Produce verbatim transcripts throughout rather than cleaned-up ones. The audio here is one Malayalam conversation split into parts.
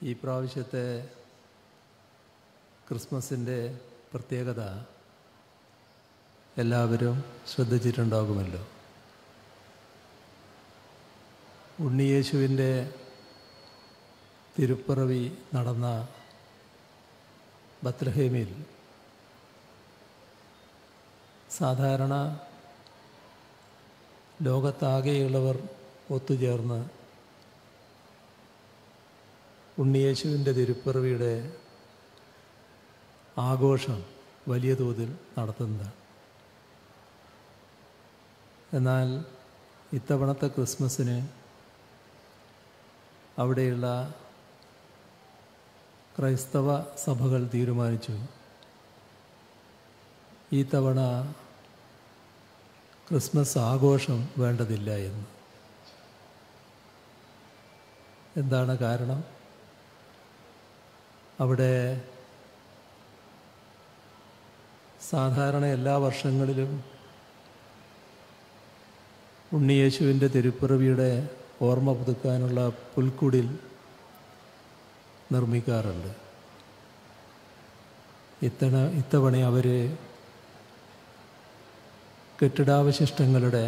ഈ പ്രാവശ്യത്തെ ക്രിസ്മസിൻ്റെ പ്രത്യേകത എല്ലാവരും ശ്രദ്ധിച്ചിട്ടുണ്ടാകുമല്ലോ. ഉണ്ണിയേശുവിൻ്റെ തിരുപ്പിറവി നടന്ന ബത്ലഹേമിൽ സാധാരണ ലോകത്താകെയുള്ളവർ ഒത്തുചേർന്ന് ഉണ്ണിയേശുവിൻ്റെ തിരുപ്പിറവിയുടെ ആഘോഷം വലിയ തോതിൽ നടത്തുന്നതാണ്. എന്നാൽ ഇത്തവണത്തെ ക്രിസ്മസിന് അവിടെയുള്ള ക്രൈസ്തവ സഭകൾ തീരുമാനിച്ചു, ഈ തവണ ക്രിസ്മസ് ആഘോഷം വേണ്ടതില്ല എന്ന്. എന്താണ് കാരണം? അവിടെ സാധാരണ എല്ലാ വർഷങ്ങളിലും ഉണ്ണിയേശുവിൻ്റെ തിരുപ്പിറവിയുടെ ഓർമ്മ പുതുക്കാനുള്ള പുൽക്കുടിൽ നിർമ്മിക്കാറുണ്ട്. ഇത്തവണ ഇത്തവണ അവർ കെട്ടിടാവശിഷ്ടങ്ങളുടെ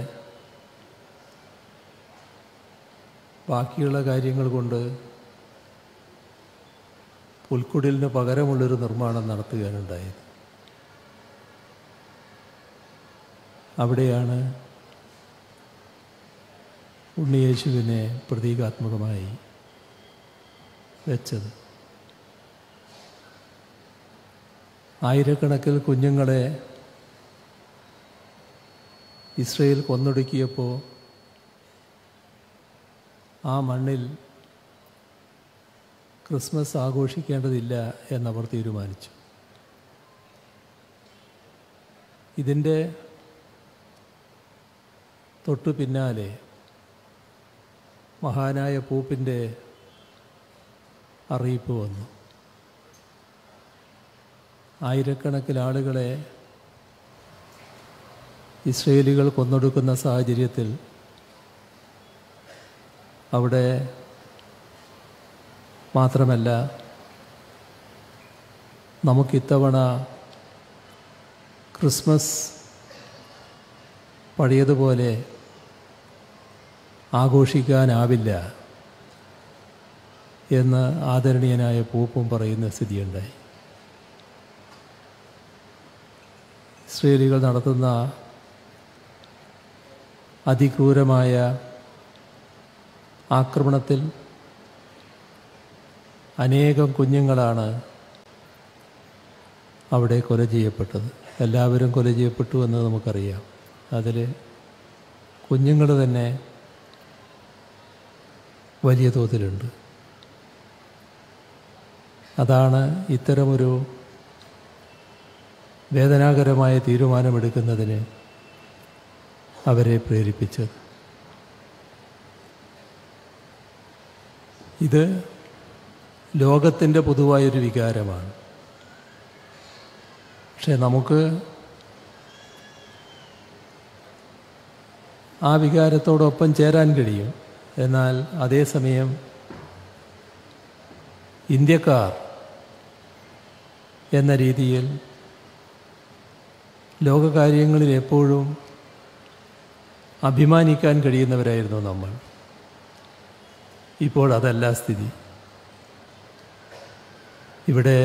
ബാക്കിയുള്ള കാര്യങ്ങൾ കൊണ്ട് പുൽക്കുടിലിന് പകരമുള്ളൊരു നിർമ്മാണം നടത്തുകയാണുണ്ടായത്. അവിടെയാണ് ഉണ്ണിയേശുവിനെ പ്രതീകാത്മകമായി വെച്ചത്. ആയിരക്കണക്കിന് കുഞ്ഞുങ്ങളെ ഇസ്രയേൽ കൊന്നൊടുക്കിയപ്പോൾ ആ മണ്ണിൽ ക്രിസ്മസ് ആഘോഷിക്കേണ്ടതില്ല എന്നവർ തീരുമാനിച്ചു. ഇതിൻ്റെ തൊട്ടു പിന്നാലെ മഹാനായ പോപ്പിൻ്റെ അറിയിപ്പ് വന്നു. ആയിരക്കണക്കിന് ആളുകളെ ഇസ്രയേലികൾ കൊന്നൊടുക്കുന്ന സാഹചര്യത്തിൽ അവിടെ മാത്രമല്ല, നമുക്കിത്തവണ ക്രിസ്മസ് പഴയതുപോലെ ആഘോഷിക്കാനാവില്ല എന്ന് ആദരണീയനായ പോപ്പും പറയുന്ന സ്ഥിതിയുണ്ടായി. ഇസ്രയേലികൾ നടത്തുന്ന അതിക്രൂരമായ ആക്രമണത്തിൽ അനേകം കുഞ്ഞുങ്ങളാണ് അവിടെ കൊല ചെയ്യപ്പെട്ടത്. എല്ലാവരും കൊല ചെയ്യപ്പെട്ടു എന്ന് നമുക്കറിയാം. അതിൽ കുഞ്ഞുങ്ങൾ തന്നെ വലിയ തോതിലുണ്ട്. അതാണ് ഇത്തരമൊരു വേദനാകരമായ തീരുമാനമെടുക്കുന്നതിന് അവരെ പ്രേരിപ്പിച്ചത്. ഇത് ലോകത്തിൻ്റെ പൊതുവായൊരു വികാരമാണ്. പക്ഷേ നമുക്ക് ആ വികാരത്തോടൊപ്പം ചേരാൻ കഴിയും. എന്നാൽ അതേസമയം ഇന്ത്യക്കാർ എന്ന രീതിയിൽ ലോകകാര്യങ്ങളിൽ എപ്പോഴും അഭിമാനിക്കാൻ കഴിയുന്നവരായിരുന്നു നമ്മൾ. ഇപ്പോൾ അതല്ല സ്ഥിതി. ഇവിടെ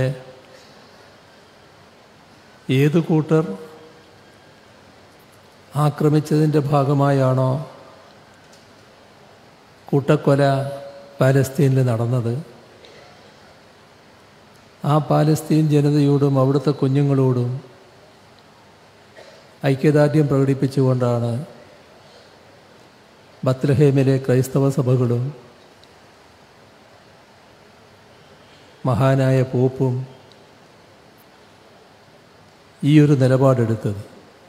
ഏതു കൂട്ടർ ആക്രമിച്ചതിൻ്റെ ഭാഗമായാണോ കൂട്ടക്കൊല പാലസ്തീനിൽ നടന്നത്, ആ പാലസ്തീൻ ജനതയോടും അവിടുത്തെ കുഞ്ഞുങ്ങളോടും ഐക്യദാർഢ്യം പ്രകടിപ്പിച്ചുകൊണ്ടാണ് ബത്ലഹേമിലെ ക്രൈസ്തവ സഭകളും മഹാനായ പോപ്പും ഈ ഒരു നിലപാടെടുത്തത്.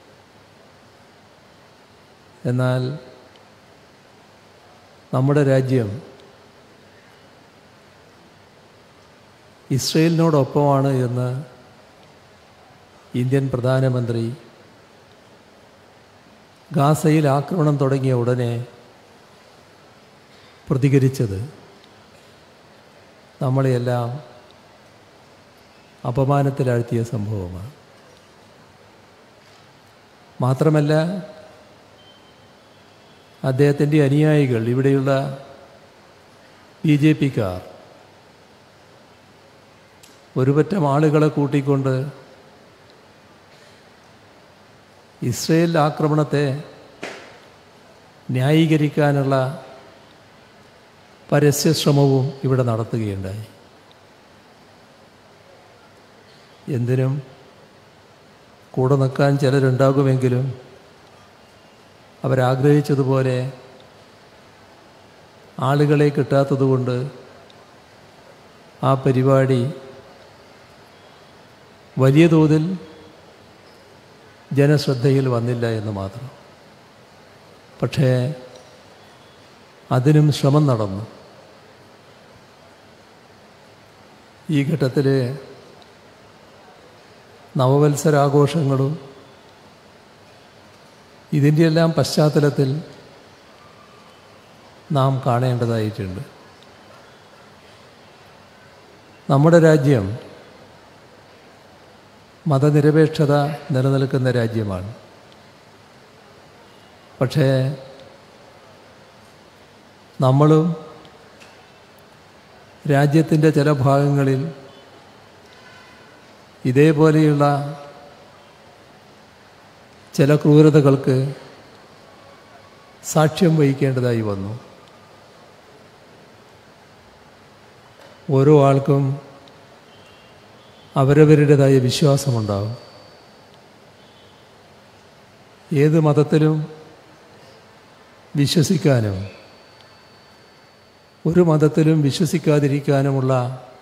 എന്നാൽ നമ്മുടെ രാജ്യം ഇസ്രയേലിനോടൊപ്പമാണ് എന്ന് ഇന്ത്യൻ പ്രധാനമന്ത്രി ഗാസയിൽ ആക്രമണം തുടങ്ങിയ ഉടനെ പ്രതികരിച്ചത് നമ്മളെയെല്ലാം അപമാനത്തിലാഴ്ത്തിയ സംഭവമാണ്. മാത്രമല്ല, അദ്ദേഹത്തിൻ്റെ അനുയായികൾ, ഇവിടെയുള്ള ബി ജെ പിക്കാർ ഒരുപറ്റം ആളുകളെ കൂട്ടിക്കൊണ്ട് ഇസ്രയേൽ ആക്രമണത്തെ ന്യായീകരിക്കാനുള്ള പരസ്യശ്രമവും ഇവിടെ നടത്തുകയുണ്ടായി. എന്തിനും കൂടെ നിൽക്കാൻ ചിലരുണ്ടാകുമെങ്കിലും അവരാഗ്രഹിച്ചതുപോലെ ആളുകളെ കിട്ടാത്തതുകൊണ്ട് ആ പരിപാടി വലിയ തോതിൽ ജനശ്രദ്ധയിൽ വന്നില്ല എന്ന് മാത്രം. പക്ഷേ അതിനും ശ്രമം നടന്നു. ഈ ഘട്ടത്തിൽ നവവത്സരാഘോഷങ്ങളും ഇതിൻ്റെയെല്ലാം പശ്ചാത്തലത്തിൽ നാം കാണേണ്ടതായിട്ടുണ്ട്. നമ്മുടെ രാജ്യം മതനിരപേക്ഷത നിലനിൽക്കുന്ന രാജ്യമാണ്. പക്ഷേ നമ്മളും രാജ്യത്തിൻ്റെ ചില ഭാഗങ്ങളിൽ ഇതേപോലെയുള്ള ചില ക്രൂരതകൾക്ക് സാക്ഷ്യം വഹിക്കേണ്ടതായി വന്നു. ഓരോ ആൾക്കും അവരവരുടേതായ വിശ്വാസമുണ്ടാകും. ഏത് മതത്തിലും വിശ്വസിക്കാനും ഒരു മതത്തിലും വിശ്വസിക്കാതിരിക്കാനുമുള്ള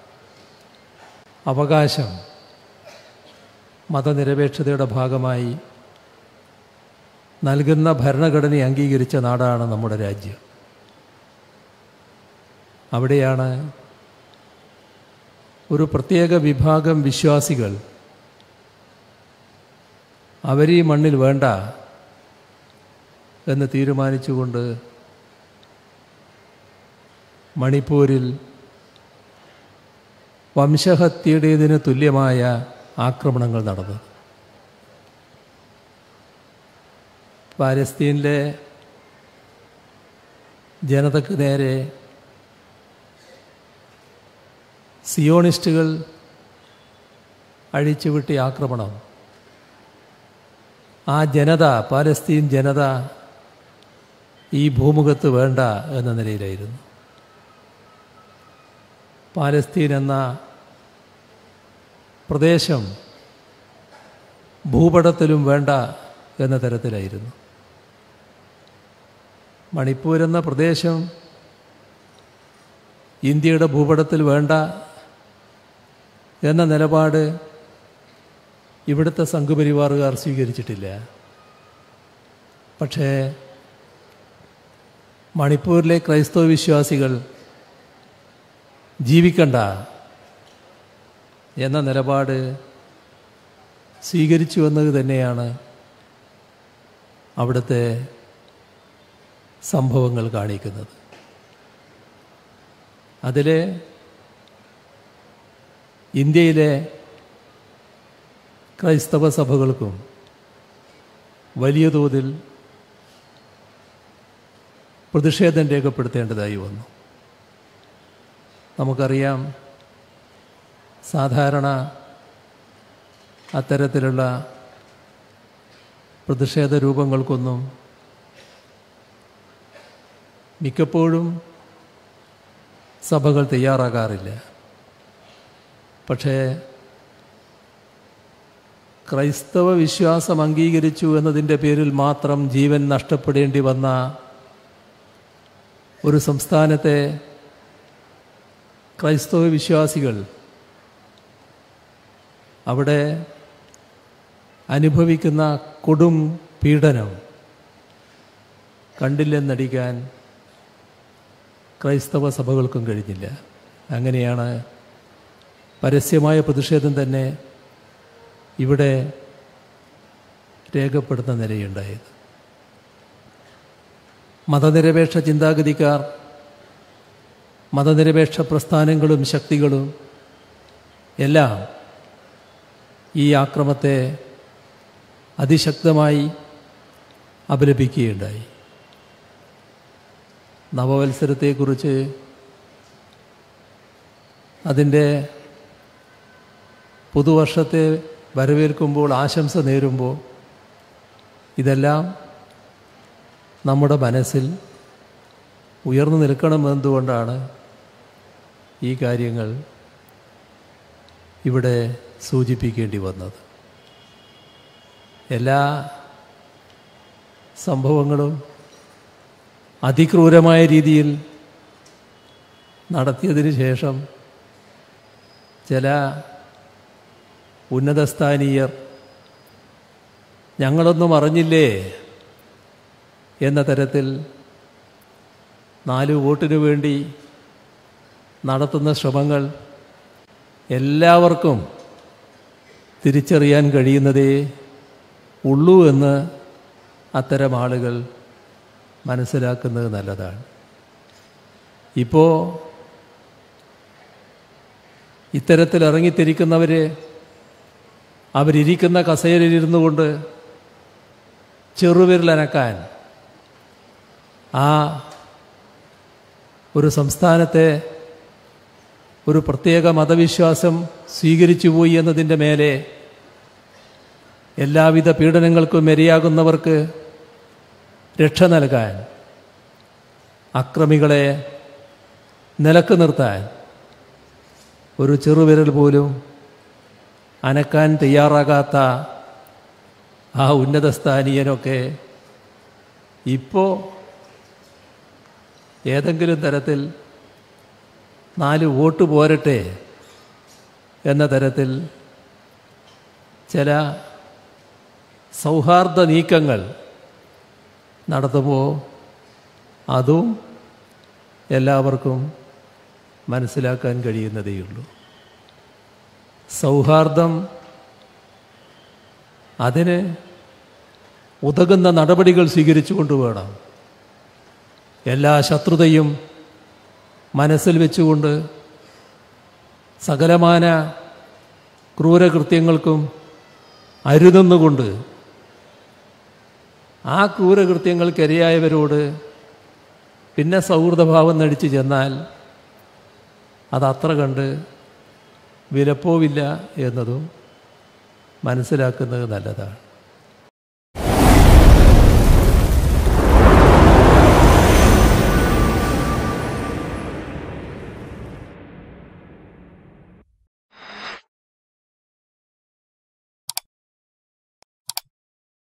അവകാശം മതനിരപേക്ഷതയുടെ ഭാഗമായി നൽകുന്ന ഭരണഘടനയെ അംഗീകരിച്ച നാടാണ് നമ്മുടെ രാജ്യം. അവിടെയാണ് ഒരു പ്രത്യേക വിഭാഗം വിശ്വാസികൾ അവരീ മണ്ണിൽ വേണ്ട എന്ന് തീരുമാനിച്ചുകൊണ്ട് മണിപ്പൂരിൽ വംശഹത്യയുടേതിന് തുല്യമായ ആക്രമണങ്ങൾ നടന്നത്. പാലസ്തീനിലെ ജനതയ്ക്ക് നേരെ സിയോണിസ്റ്റുകൾ അഴിച്ചുവിട്ടിയ ആക്രമണം ആ ജനത, പാലസ്തീൻ ജനത ഈ ഭൂമുഖത്ത് വേണ്ട എന്ന നിലയിലായിരുന്നു. പാലസ്തീൻ എന്ന പ്രദേശം ഭൂപടത്തിലും വേണ്ട എന്ന തരത്തിലായിരുന്നു. മണിപ്പൂർ എന്ന പ്രദേശം ഇന്ത്യയുടെ ഭൂപടത്തിൽ വേണ്ട എന്ന നിലപാട് ഇവിടുത്തെ സംഘപരിവാറുകാർ സ്വീകരിച്ചിട്ടില്ല. പക്ഷേ മണിപ്പൂരിലെ ക്രൈസ്തവ വിശ്വാസികൾ ജീവിക്കണ്ട എന്ന നിലപാട് സ്വീകരിച്ചു എന്നത് തന്നെയാണ് അവിടുത്തെ സംഭവങ്ങൾ കാണിക്കുന്നത്. അതിൽ ഇന്ത്യയിലെ ക്രൈസ്തവ സഭകൾക്കും വലിയ തോതിൽ പ്രതിഷേധം രേഖപ്പെടുത്തേണ്ടതായി വന്നു. നമുക്കറിയാം, സാധാരണ അത്തരത്തിലുള്ള പ്രതിഷേധ രൂപങ്ങൾക്കൊന്നും മിക്കപ്പോഴും സഭകൾ തയ്യാറാകാറില്ല. പക്ഷേ ക്രൈസ്തവ വിശ്വാസം അംഗീകരിച്ചു എന്നതിൻ്റെ പേരിൽ മാത്രം ജീവൻ നഷ്ടപ്പെടേണ്ടി വന്ന ഒരു സംസ്ഥാനത്തെ ക്രൈസ്തവ വിശ്വാസികൾ അവിടെ അനുഭവിക്കുന്ന കൊടും പീഡനം കണ്ടില്ലെന്നടിക്കാൻ ക്രൈസ്തവ സഭകൾക്കും കഴിഞ്ഞില്ല. അങ്ങനെയാണ് പരസ്യമായ പ്രതിഷേധം തന്നെ ഇവിടെ രേഖപ്പെടുത്തുന്ന നിലയുണ്ടായത്. മതനിരപേക്ഷ ചിന്താഗതിക്കാർ മതനിരപേക്ഷ പ്രസ്ഥാനങ്ങളും ശക്തികളും എല്ലാം ഈ ആക്രമത്തെ അതിശക്തമായി അപലപിക്കുകയുണ്ടായി. നവവത്സരത്തെക്കുറിച്ച് അതിൻ്റെ പുതുവർഷത്തെ വരവേൽക്കുമ്പോൾ, ആശംസ നേരുമ്പോൾ ഇതെല്ലാം നമ്മുടെ മനസ്സിൽ ഉയർന്നു നിൽക്കണമെന്നതുകൊണ്ടാണ് ഈ കാര്യങ്ങൾ ഇവിടെ സൂചിപ്പിക്കേണ്ടി വന്നത്. എല്ലാ സംഭവങ്ങളും അതിക്രൂരമായ രീതിയിൽ നടത്തിയതിന് ശേഷം ചില ഉന്നതസ്ഥാനീയർ ഞങ്ങളൊന്നും അറിഞ്ഞില്ലേ എന്ന തരത്തിൽ നാല് വോട്ടിനു വേണ്ടി നടത്തുന്ന ശ്രമങ്ങൾ എല്ലാവർക്കും തിരിച്ചറിയാൻ കഴിയുന്നതേ ഉള്ളൂ എന്ന് അത്തരം ആളുകൾ മനസ്സിലാക്കുന്നത് നല്ലതാണ്. ഇപ്പോൾ ഇത്തരത്തിൽ ഇറങ്ങിത്തിരിക്കുന്നവർ അവരിയ്ക്കുന്ന കസേരയിലിരുന്നു കൊണ്ട് ചെറുവിരലനക്കാൻ ആ ഒരു സംസ്ഥാനത്തെ ഒരു പ്രത്യേക മതവിശ്വാസം സ്വീകരിച്ചു പോയി എന്നതിൻ്റെ മേലെ എല്ലാവിധ പീഡനങ്ങൾക്കും ഇരയാകുന്നവർക്ക് രക്ഷ നൽകാൻ, അക്രമികളെ നിലക്ക് നിർത്താൻ ഒരു ചെറുവിരൽ പോലും അനക്കാൻ തയ്യാറാകാത്ത ആ ഉന്നതസ്ഥാനീയനൊക്കെ ഇപ്പോൾ ഏതെങ്കിലും തരത്തിൽ നാല് വോട്ട് പോരട്ടെ എന്ന തരത്തിൽ ചില സൗഹാർദ്ദ നീക്കങ്ങൾ നടത്തുമ്പോൾ അതും എല്ലാവർക്കും മനസ്സിലാക്കാൻ കഴിയുന്നതേയുള്ളൂ. സൗഹാർദ്ദം അതിന് ഉതകുന്ന നടപടികൾ സ്വീകരിച്ചു കൊണ്ടുവേണം. എല്ലാ ശത്രുതയും മനസ്സിൽ വെച്ചുകൊണ്ട് സകലമാന ക്രൂരകൃത്യങ്ങൾക്കും അരുതുന്നുകൊണ്ട് ആ ക്രൂരകൃത്യങ്ങൾക്കിരയായവരോട് പിന്നെ സൗഹൃദഭാവം നടിച്ചു ചെന്നാൽ അതത്ര കണ്ട് വിലപ്പോവില്ല എന്നതും മനസ്സിലാക്കുന്നത് നല്ലതാണ്.